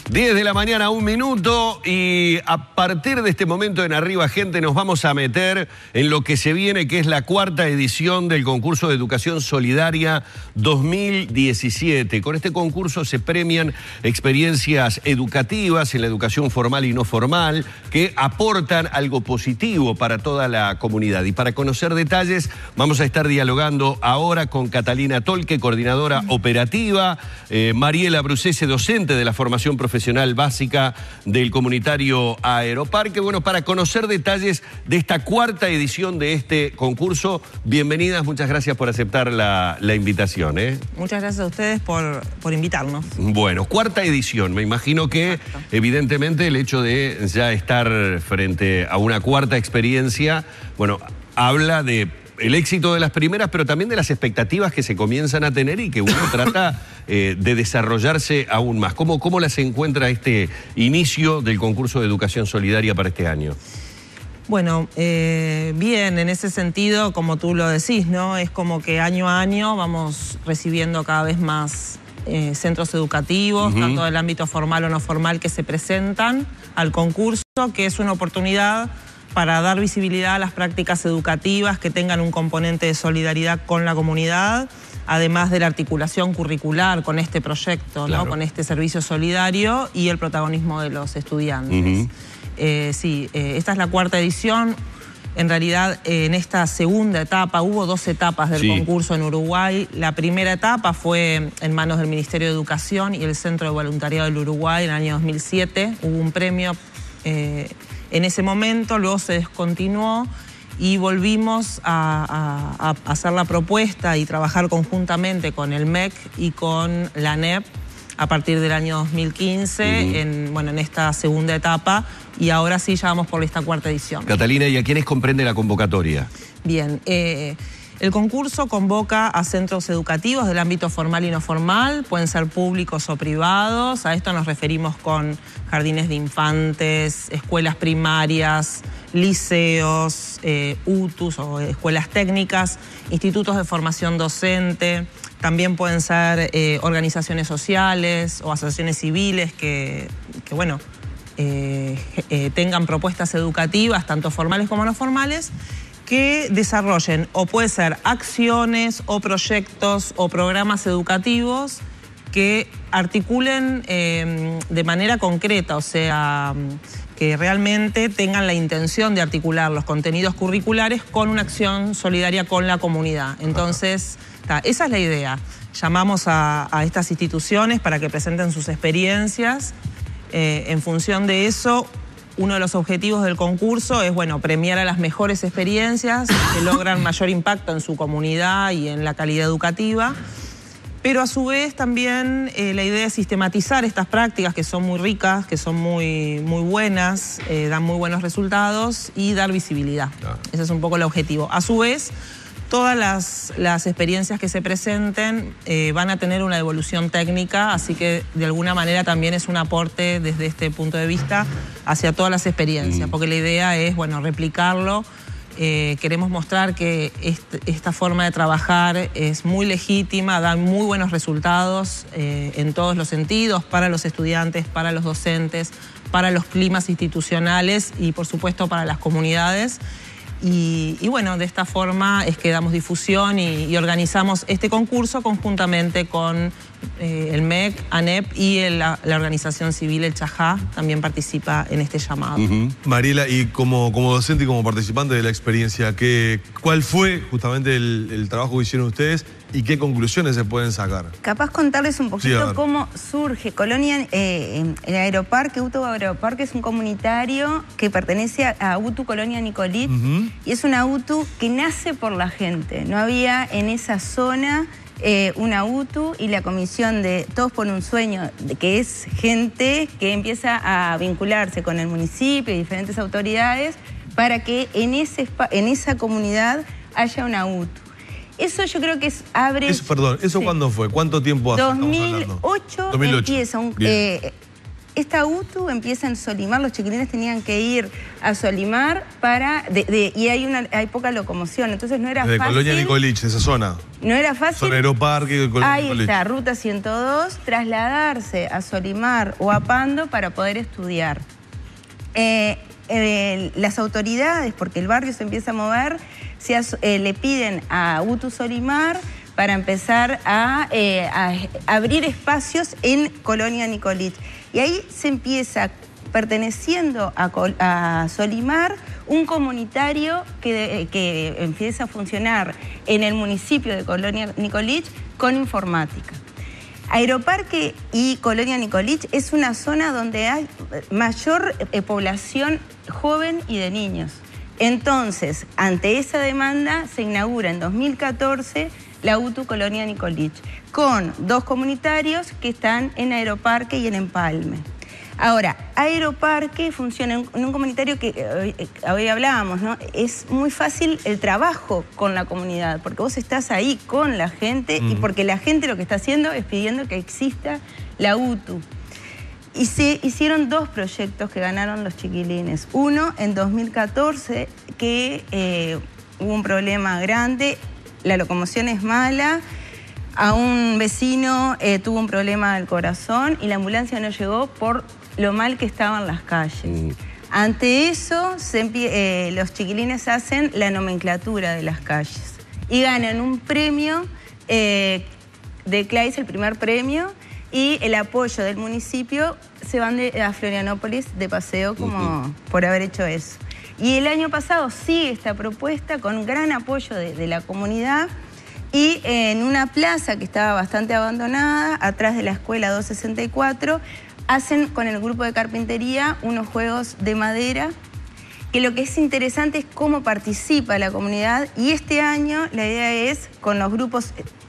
10 de la mañana, 1 minuto, y a partir de este momento en Arriba Gente nos vamos a meter en lo que se viene, que es la 4ª edición del concurso de Educación Solidaria 2017. Con este concurso se premian experiencias educativas en la educación formal y no formal que aportan algo positivo para toda la comunidad. Y para conocer detalles vamos a estar dialogando ahora con Catalina Tolque, coordinadora operativa, Mariela Brucese, docente de la formación profesional básica del comunitario Aeroparque. Bueno, para conocer detalles de esta 4ª edición de este concurso, bienvenidas, muchas gracias por aceptar la invitación. Muchas gracias a ustedes por invitarnos. Bueno, 4ª edición, me imagino que evidentemente el hecho de ya estar frente a una 4ª experiencia, bueno, habla de el éxito de las primeras, pero también de las expectativas que se comienzan a tener y que uno trata de desarrollarse aún más. ¿Cómo las encuentra este inicio del concurso de Educación Solidaria para este año? Bueno, bien, en ese sentido, como tú lo decís, ¿no? Es como que año a año vamos recibiendo cada vez más centros educativos, tanto del ámbito formal o no formal, que se presentan al concurso, que es una oportunidad para dar visibilidad a las prácticas educativas que tengan un componente de solidaridad con la comunidad, además de la articulación curricular con este proyecto, ¿no? Con este servicio solidario y el protagonismo de los estudiantes. Esta es la 4ª edición. En realidad, en esta segunda etapa, hubo 2 etapas del concurso en Uruguay. La primera etapa fue en manos del Ministerio de Educación y el Centro de Voluntariado del Uruguay en el año 2007. Hubo un premio en ese momento, luego se descontinuó y volvimos a hacer la propuesta y trabajar conjuntamente con el MEC y con la ANEP a partir del año 2015 en esta segunda etapa, y ahora sí ya vamos por esta 4ª edición. Catalina, ¿y a quiénes comprende la convocatoria? Bien, el concurso convoca a centros educativos del ámbito formal y no formal, pueden ser públicos o privados. A esto nos referimos con jardines de infantes, escuelas primarias, liceos, UTUs o escuelas técnicas, institutos de formación docente. También pueden ser organizaciones sociales o asociaciones civiles que tengan propuestas educativas, tanto formales como no formales, que desarrollen, o puede ser acciones o proyectos o programas educativos que articulen de manera concreta, o sea, que realmente tengan la intención de articular los contenidos curriculares con una acción solidaria con la comunidad. Entonces, esa es la idea. Llamamos a estas instituciones para que presenten sus experiencias. En función de eso, uno de los objetivos del concurso es, premiar a las mejores experiencias que logran mayor impacto en su comunidad y en la calidad educativa. Pero a su vez también la idea es sistematizar estas prácticas que son muy ricas, que son muy buenas, dan muy buenos resultados, y dar visibilidad. Ese es un poco el objetivo. A su vez, todas las experiencias que se presenten van a tener una evolución técnica, así que de alguna manera también es un aporte desde este punto de vista hacia todas las experiencias, porque la idea es, replicarlo. Queremos mostrar que esta forma de trabajar es muy legítima, da muy buenos resultados en todos los sentidos, para los estudiantes, para los docentes, para los climas institucionales y, por supuesto, para las comunidades. Y de esta forma es que damos difusión y organizamos este concurso conjuntamente con el MEC, ANEP y la organización civil, el Chajá, también participa en este llamado. Mariela, y como docente y como participante de la experiencia, ¿cuál fue justamente el trabajo que hicieron ustedes y qué conclusiones se pueden sacar? Capaz contarles un poquito cómo surge Colonia, el Aeroparque. UTU Aeroparque es un comunitario que pertenece a UTU Colonia Nicolit, y es una UTU que nace por la gente. No había en esa zona una UTU, y la comisión de Todos por un Sueño, que es gente que empieza a vincularse con el municipio y diferentes autoridades para que en esa comunidad haya una UTU. Eso yo creo que abre... ¿Eso cuándo fue? ¿Cuánto tiempo hace? 2008 empieza esta UTU empieza en Solimar, los chiquilines tenían que ir a Solimar y hay poca locomoción, entonces no era fácil. De Colonia Nicolich, esa zona. No era fácil. Zona Aeroparque, Colonia Nicolich. Ahí está, Ruta 102, trasladarse a Solimar o a Pando para poder estudiar. Las autoridades, porque el barrio se empieza a mover, le piden a UTU Solimar para empezar a abrir espacios en Colonia Nicolich. Y ahí se empieza, perteneciendo a Solimar, un comunitario que empieza a funcionar en el municipio de Colonia Nicolich con informática. Aeroparque y Colonia Nicolich es una zona donde hay mayor población joven y de niños. Entonces, ante esa demanda, se inaugura en 2014 la UTU Colonia Nicolich, con 2 comunitarios que están en Aeroparque y en Empalme. Ahora, Aeroparque funciona en un comunitario que hoy hablábamos, ¿no? Es muy fácil el trabajo con la comunidad, porque vos estás ahí con la gente y porque la gente lo que está haciendo es pidiendo que exista la UTU. Y se hicieron 2 proyectos que ganaron los chiquilines. Uno en 2014, que hubo un problema grande, la locomoción es mala, a un vecino tuvo un problema del corazón y la ambulancia no llegó por lo mal que estaban las calles. Ante eso, los chiquilines hacen la nomenclatura de las calles y ganan un premio de CLAIS, el primer premio, y el apoyo del municipio, se van a Florianópolis de paseo como por haber hecho eso. Y el año pasado sigue esta propuesta con gran apoyo de la comunidad y en una plaza que estaba bastante abandonada, atrás de la escuela 264, hacen con el grupo de carpintería unos juegos de madera, que lo que es interesante es cómo participa la comunidad, y este año la idea es, con los grupos,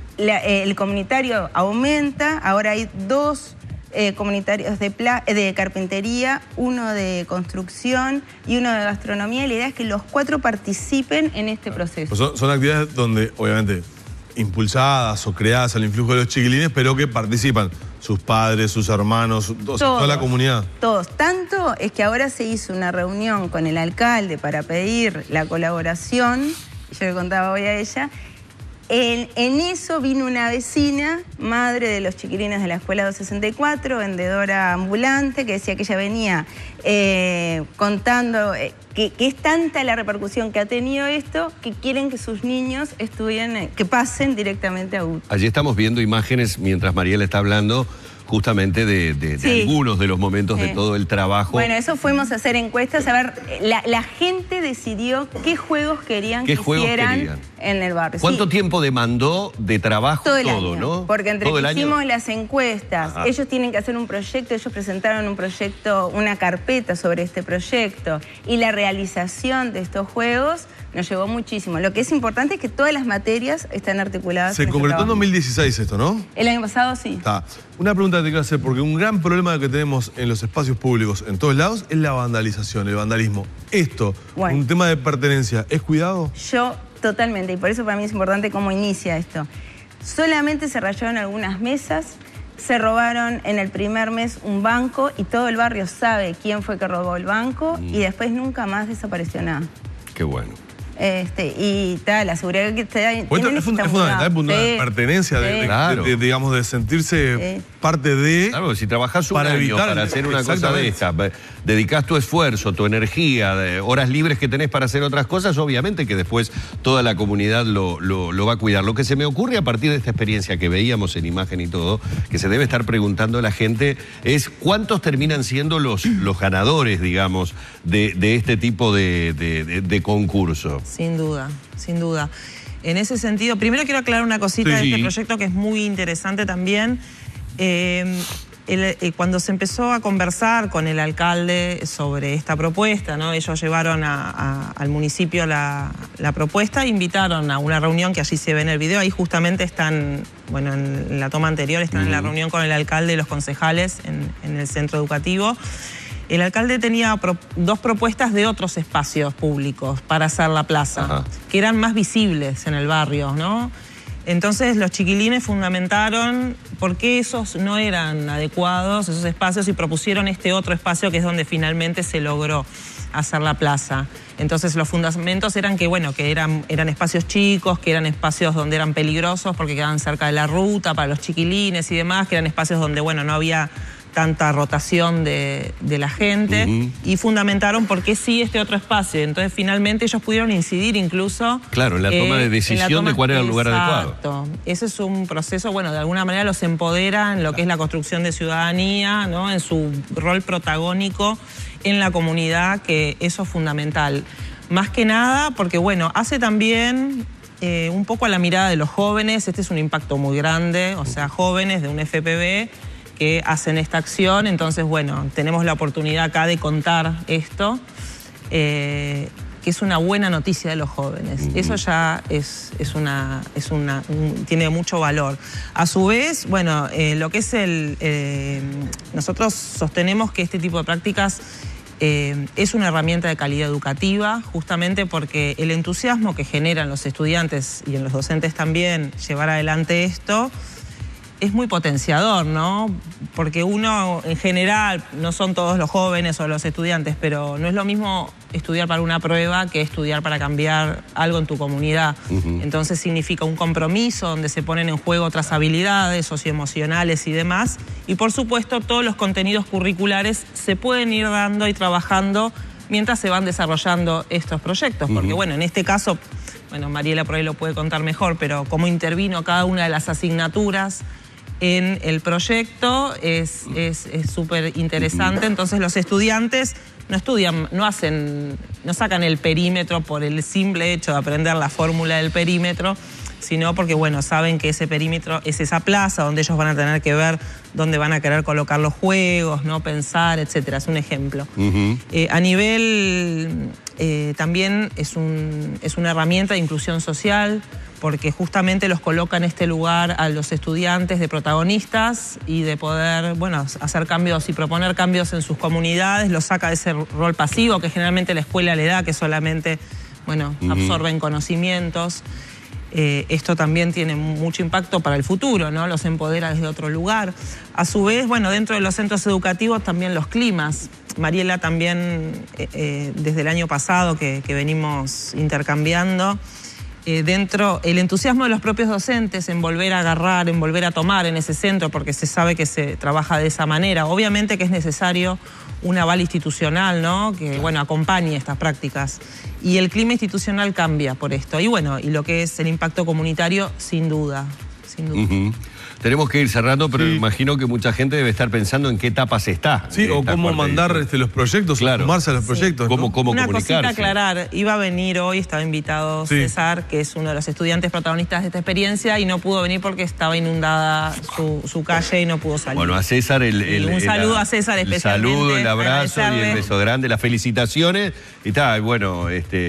el comunitario aumenta, ahora hay 2 comunitarios de carpintería, 1 de construcción y 1 de gastronomía, y la idea es que los 4 participen en este proceso. Pues son actividades donde, obviamente, impulsadas o creadas al influjo de los chiquilines, pero que participan sus padres, sus hermanos, toda la comunidad. Todos. Tanto es que ahora se hizo una reunión con el alcalde para pedir la colaboración, yo le contaba hoy a ella. En eso vino una vecina, madre de los chiquilines de la escuela 264, vendedora ambulante, que decía que ella venía contando que es tanta la repercusión que ha tenido esto, que quieren que sus niños estudien, que pasen directamente a UTU. Allí estamos viendo imágenes, mientras Mariela está hablando, justamente de algunos de los momentos de todo el trabajo. Bueno, eso fuimos a hacer encuestas, a ver, la gente decidió qué juegos querían que hicieran en el barrio. ¿Cuánto tiempo demandó de trabajo todo el año, ¿no? Porque entre que hicimos las encuestas, ellos tienen que hacer un proyecto, ellos presentaron un proyecto, una carpeta sobre este proyecto, y la realización de estos juegos nos llevó muchísimo. Lo que es importante es que todas las materias están articuladas. Se concretó en 2016 esto, ¿no? El año pasado sí. Está. Una pregunta que te quiero hacer, porque un gran problema que tenemos en los espacios públicos en todos lados es la vandalización, el vandalismo. Esto, un tema de pertenencia, ¿es cuidado? Yo totalmente, y por eso para mí es importante cómo inicia esto. Solamente se rayaron algunas mesas, se robaron en el primer mes un banco y todo el barrio sabe quién fue que robó el banco y después nunca más desapareció nada. Qué bueno. Y tal, la seguridad que te da. Es fundamental el punto de pertenencia, digamos, de sentirse parte de. Claro, si trabajás un año para hacer una cosa de esta, dedicás tu esfuerzo, tu energía, horas libres que tenés para hacer otras cosas, obviamente que después toda la comunidad lo va a cuidar. Lo que se me ocurre a partir de esta experiencia que veíamos en imagen y todo, que se debe estar preguntando la gente, es cuántos terminan siendo los ganadores, digamos, de este tipo de concurso. Sin duda, sin duda. En ese sentido, primero quiero aclarar una cosita de este proyecto que es muy interesante también. Cuando se empezó a conversar con el alcalde sobre esta propuesta, ¿no? Ellos llevaron al municipio la propuesta, invitaron a una reunión que allí se ve en el video, ahí justamente están, bueno, en la toma anterior están en la reunión con el alcalde y los concejales en el centro educativo. El alcalde tenía 2 propuestas de otros espacios públicos para hacer la plaza, que eran más visibles en el barrio, ¿no? Entonces los chiquilines fundamentaron por qué esos no eran adecuados, esos espacios, y propusieron este otro espacio que es donde finalmente se logró hacer la plaza. Entonces los fundamentos eran que, bueno, que eran espacios chicos, que eran espacios donde eran peligrosos porque quedaban cerca de la ruta para los chiquilines y demás, que eran espacios donde, bueno, no había tanta rotación de la gente, y fundamentaron por qué sí este otro espacio. Entonces finalmente ellos pudieron incidir incluso... Claro, en la toma de decisión de cuál era el lugar adecuado. Exacto. Ese es un proceso, bueno, de alguna manera los empodera en lo que es la construcción de ciudadanía, ¿no? En su rol protagónico en la comunidad, que eso es fundamental. Más que nada porque, bueno, hace también un poco a la mirada de los jóvenes. Este es un impacto muy grande, o sea, jóvenes de un FPV que hacen esta acción. Entonces, bueno, tenemos la oportunidad acá de contar esto, que es una buena noticia de los jóvenes. Eso ya tiene mucho valor. A su vez, bueno, lo que es nosotros sostenemos que este tipo de prácticas es una herramienta de calidad educativa, justamente porque el entusiasmo que generan los estudiantes y en los docentes también llevar adelante esto es muy potenciador, ¿no? Porque uno, en general, no son todos los jóvenes o los estudiantes, pero no es lo mismo estudiar para una prueba que estudiar para cambiar algo en tu comunidad. Entonces significa un compromiso donde se ponen en juego otras habilidades socioemocionales y demás. Y por supuesto, todos los contenidos curriculares se pueden ir dando y trabajando mientras se van desarrollando estos proyectos. Porque, bueno, en este caso, bueno, Mariela por ahí lo puede contar mejor, pero cómo intervino cada una de las asignaturas en el proyecto es súper interesante. Entonces los estudiantes no estudian, no sacan el perímetro por el simple hecho de aprender la fórmula del perímetro, sino porque, bueno, saben que ese perímetro es esa plaza donde ellos van a tener que ver dónde van a querer colocar los juegos, ¿no? Pensar, etcétera. Es un ejemplo. A nivel también es una herramienta de inclusión social, porque justamente los coloca en este lugar a los estudiantes de protagonistas y de poder, bueno, hacer cambios y proponer cambios en sus comunidades, los saca de ese rol pasivo que generalmente la escuela le da, que solamente, bueno, absorben conocimientos. Esto también tiene mucho impacto para el futuro, ¿no? Los empodera desde otro lugar. A su vez, bueno, dentro de los centros educativos también los climas. Mariela también, desde el año pasado que venimos intercambiando, dentro el entusiasmo de los propios docentes en volver a agarrar, en volver a tomar en ese centro, porque se sabe que se trabaja de esa manera. Obviamente que es necesario un aval institucional, ¿no? Que, bueno, acompañe estas prácticas. Y el clima institucional cambia por esto. Y bueno, y lo que es el impacto comunitario, sin duda, sin duda. Tenemos que ir cerrando, pero me imagino que mucha gente debe estar pensando en qué etapas está. Sí, o cómo mandar los proyectos, claro, o sumarse a los proyectos. Cómo Una comunicarse. cosita aclarar, iba a venir hoy, estaba invitado César, que es uno de los estudiantes protagonistas de esta experiencia, y no pudo venir porque estaba inundada su calle y no pudo salir. Bueno, a César un saludo a César especialmente. El saludo, el abrazo y el beso grande, las felicitaciones. Y está, bueno,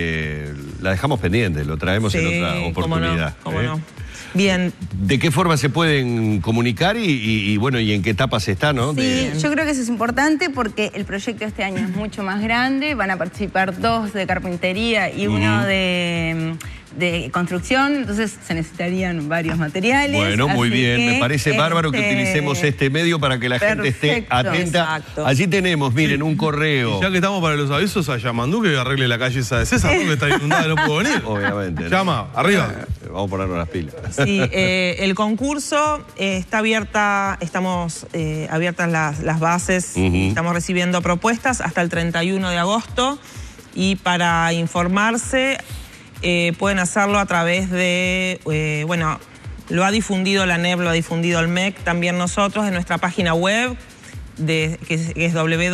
la dejamos pendiente, lo traemos en otra oportunidad. Cómo no. Bien. ¿De qué forma se pueden comunicar y bueno, y en qué etapas está, no? Sí, yo creo que eso es importante porque el proyecto este año es mucho más grande. Van a participar 2 de carpintería y uno de construcción, entonces se necesitarían varios materiales. Bueno, muy bien, me parece bárbaro que utilicemos este medio para que la gente esté atenta. Exacto. Allí tenemos, miren, un correo. Y ya que estamos para los avisos, a Yamandú que arregle la calle esa de César, porque está inundada, no puedo venir. Obviamente. Llama, arriba. Vamos a ponernos las pilas. Sí, el concurso está abierta, estamos abiertas las bases, estamos recibiendo propuestas hasta el 31 de agosto y para informarse pueden hacerlo a través de, bueno, lo ha difundido la NEP, lo ha difundido el MEC, también nosotros en nuestra página web, que es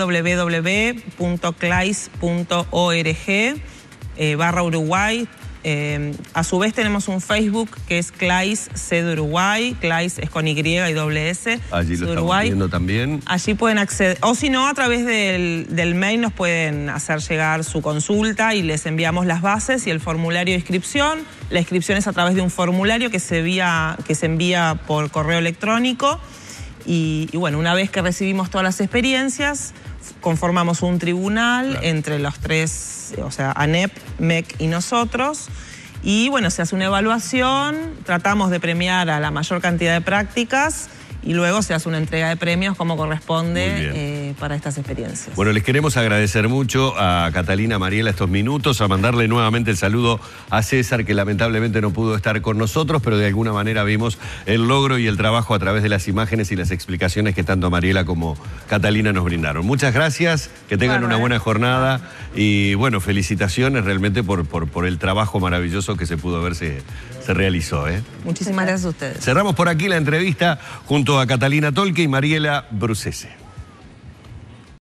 www.clais.org/Uruguay. A su vez tenemos un Facebook que es Clais C de Uruguay, Clais es con Y y doble S. Allí lo estamos viendo también. Allí pueden acceder, o si no, a través del mail nos pueden hacer llegar su consulta y les enviamos las bases y el formulario de inscripción. La inscripción es a través de un formulario que se envía por correo electrónico y bueno, una vez que recibimos todas las experiencias, conformamos un tribunal entre los tres, o sea, ANEP, MEC y nosotros, Y bueno, se hace una evaluación, tratamos de premiar a la mayor cantidad de prácticas y luego se hace una entrega de premios como corresponde para estas experiencias. Bueno, les queremos agradecer mucho a Catalina, Mariela estos minutos, a mandarle nuevamente el saludo a César, que lamentablemente no pudo estar con nosotros, pero de alguna manera vimos el logro y el trabajo a través de las imágenes y las explicaciones que tanto Mariela como Catalina nos brindaron. Muchas gracias, que tengan una buena jornada y bueno, felicitaciones realmente por el trabajo maravilloso que se pudo ver se realizó. Muchísimas gracias a ustedes. Cerramos por aquí la entrevista junto a Catalina Tolque y Mariela Brucese.